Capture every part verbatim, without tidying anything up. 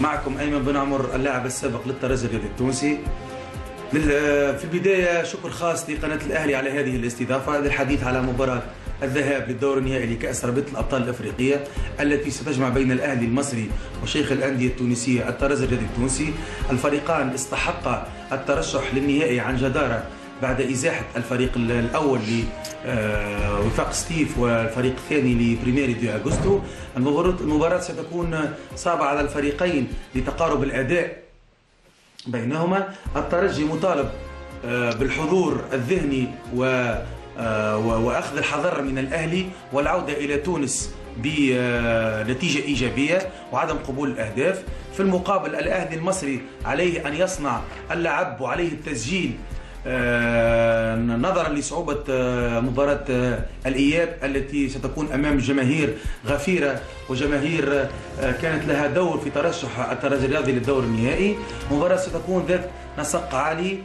معكم أيمن بن عمر اللاعب السابق للترجي الرياضي التونسي. في البداية شكر خاص لقناة الأهلي على هذه الاستضافة للحديث على مباراة الذهاب للدور النهائي لكأس رابطة الأبطال الأفريقية التي ستجمع بين الأهلي المصري وشيخ الأندية التونسية الترجي الرياضي التونسي. الفريقان استحقا الترشح للنهائي عن جدارة بعد إزاحة الفريق الأول لوفاق ستيف والفريق الثاني لبريميري دي أغوستو. المباراة ستكون صعبة على الفريقين لتقارب الأداء بينهما. الترجي مطالب بالحضور الذهني وأخذ الحذر من الأهلي والعودة إلى تونس بنتيجة إيجابية وعدم قبول الأهداف. في المقابل الأهلي المصري عليه أن يصنع اللعب وعليه التسجيل نظرا لصعوبة مباراة الإياب التي ستكون أمام جماهير غفيرة وجماهير كانت لها دور في ترشح الترجي الرياضي للدور النهائي. مباراة ستكون ذات نسق عالي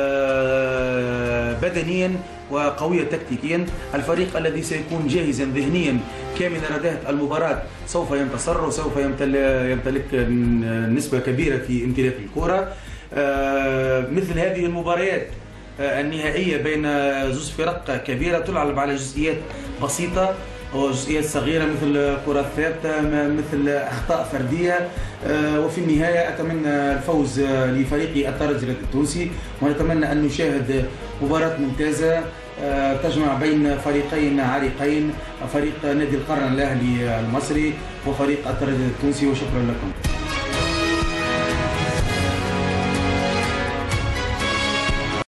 بدنيا وقوية تكتيكيا. الفريق الذي سيكون جاهزا ذهنيا كامل رداءة المباراة سوف ينتصر وسوف يمتلك نسبة كبيرة في امتلاك الكرة. مثل هذه المباريات النهائية بين زوج فرق كبيرة تلعب على جزئيات بسيطة وجزئيات صغيرة مثل الكرة الثابتة مثل أخطاء فردية. وفي النهاية أتمنى الفوز لفريق الترجي التونسي ونتمنى أن نشاهد مباراة ممتازة تجمع بين فريقين عريقين، فريق نادي القرن الأهلي المصري وفريق الترجي التونسي. وشكرا لكم.